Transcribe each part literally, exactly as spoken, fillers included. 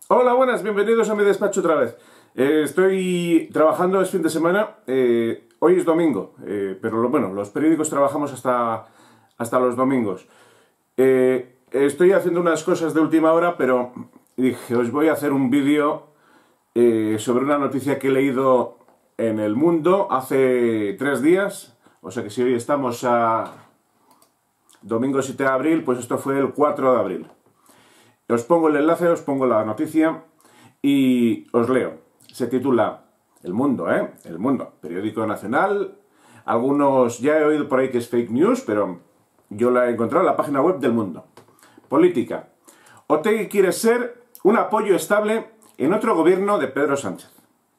Hola, buenas, bienvenidos a mi despacho otra vez. Eh, estoy trabajando, es fin de semana, eh, hoy es domingo, eh, pero lo, bueno, los periódicos trabajamos hasta, hasta los domingos. Eh, estoy haciendo unas cosas de última hora, pero dije, os voy a hacer un vídeo eh, sobre una noticia que he leído en El Mundo hace tres días, o sea que si hoy estamos a domingo siete de abril, pues esto fue el cuatro de abril. Os pongo el enlace, os pongo la noticia y os leo. Se titula El Mundo, ¿eh? El Mundo, periódico nacional. Algunos ya he oído por ahí que es fake news, pero yo la he encontrado en la página web del Mundo. Política. Otegi quiere ser un apoyo estable en otro gobierno de Pedro Sánchez.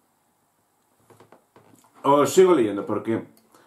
Os sigo leyendo porque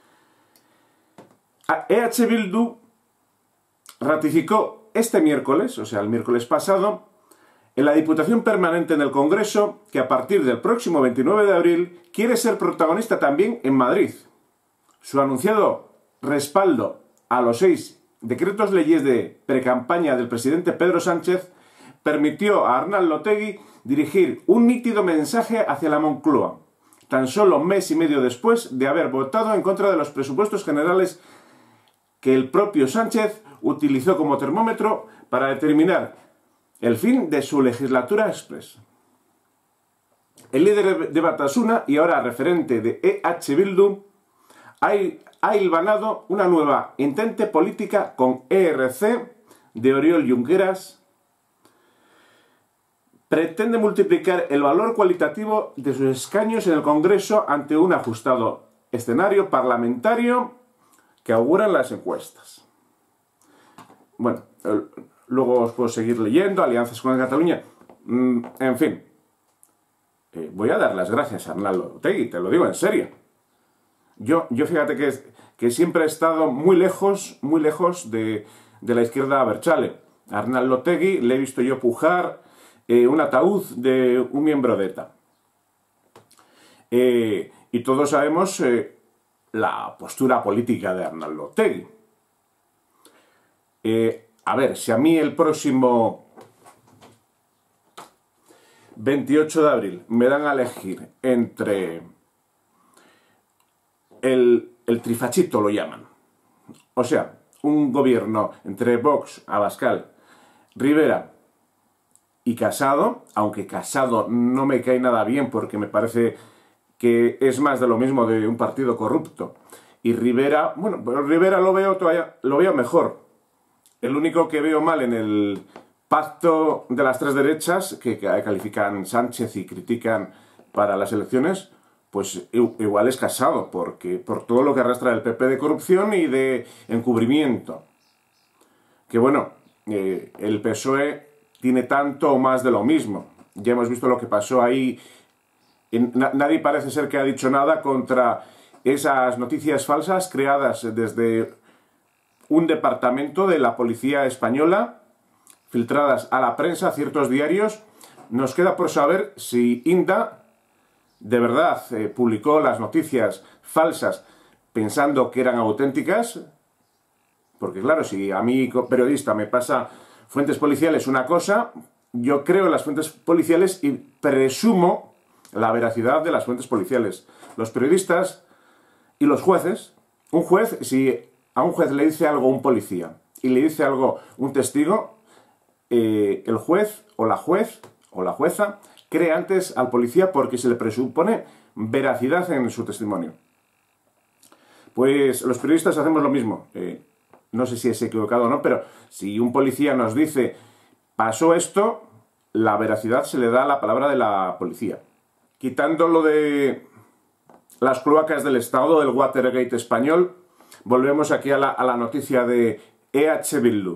E H Bildu ratificó este miércoles, o sea, el miércoles pasado, en la Diputación Permanente en el Congreso, que a partir del próximo veintinueve de abril quiere ser protagonista también en Madrid. Su anunciado respaldo a los seis decretos leyes de precampaña del presidente Pedro Sánchez permitió a Arnaldo Otegi dirigir un nítido mensaje hacia la Moncloa, tan solo un mes y medio después de haber votado en contra de los presupuestos generales que el propio Sánchez utilizó como termómetro para determinar el fin de su legislatura express. El líder de Batasuna y ahora referente de E H Bildu ha hilvanado una nueva entente política con E R C de Oriol Junqueras. Pretende multiplicar el valor cualitativo de sus escaños en el Congreso ante un ajustado escenario parlamentario que auguran las encuestas. Bueno, luego os puedo seguir leyendo, alianzas con Cataluña, mm, en fin. Eh, voy a dar las gracias a Arnaldo Otegi, te lo digo en serio. Yo, yo fíjate que, que siempre he estado muy lejos, muy lejos de, de la izquierda abertzale. A Arnaldo Otegi le he visto yo pujar eh, un ataúd de un miembro de ETA. Eh, y todos sabemos eh, la postura política de Arnaldo Otegi. Eh, a ver, si a mí el próximo veintiocho de abril me dan a elegir entre el, el trifachito, lo llaman, o sea, un gobierno entre Vox, Abascal, Rivera y Casado, aunque Casado no me cae nada bien porque me parece que es más de lo mismo de un partido corrupto, y Rivera, bueno, pero Rivera lo veo todavía, lo veo mejor. El único que veo mal en el pacto de las tres derechas, que califican Sánchez y critican para las elecciones, pues igual es Casado, porque por todo lo que arrastra el P P de corrupción y de encubrimiento. Que bueno, eh, el P S O E tiene tanto o más de lo mismo. Ya hemos visto lo que pasó ahí. Nadie parece ser que ha dicho nada contra esas noticias falsas creadas desde un departamento de la policía española, filtradas a la prensa, a ciertos diarios. Nos queda por saber si Inda de verdad eh, publicó las noticias falsas pensando que eran auténticas, porque claro, si a mí periodista me pasa fuentes policiales una cosa, yo creo en las fuentes policiales y presumo la veracidad de las fuentes policiales. Los periodistas y los jueces, un juez, si a un juez le dice algo un policía y le dice algo un testigo, eh, el juez o la juez o la jueza cree antes al policía porque se le presupone veracidad en su testimonio. Pues los periodistas hacemos lo mismo. Eh, no sé si es equivocado o no, pero si un policía nos dice pasó esto, la veracidad se le da a la palabra de la policía. Quitando lo de las cloacas del Estado, del Watergate español, volvemos aquí a la, a la noticia de E H Bildu.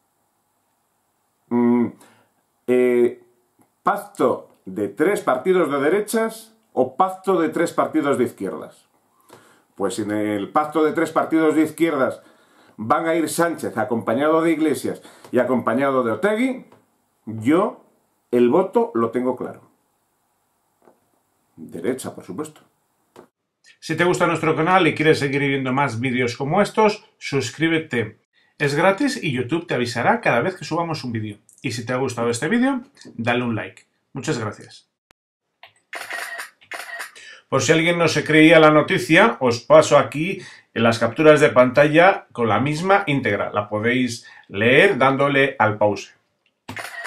Mm, eh, ¿Pacto de tres partidos de derechas o pacto de tres partidos de izquierdas? Pues en el pacto de tres partidos de izquierdas van a ir Sánchez acompañado de Iglesias y acompañado de Otegi. Yo el voto lo tengo claro. Derecha, por supuesto. Si te gusta nuestro canal y quieres seguir viendo más vídeos como estos, suscríbete. Es gratis y YouTube te avisará cada vez que subamos un vídeo. Y si te ha gustado este vídeo, dale un like. Muchas gracias. Por si alguien no se creía la noticia, os paso aquí en las capturas de pantalla con la misma íntegra. La podéis leer dándole al pause.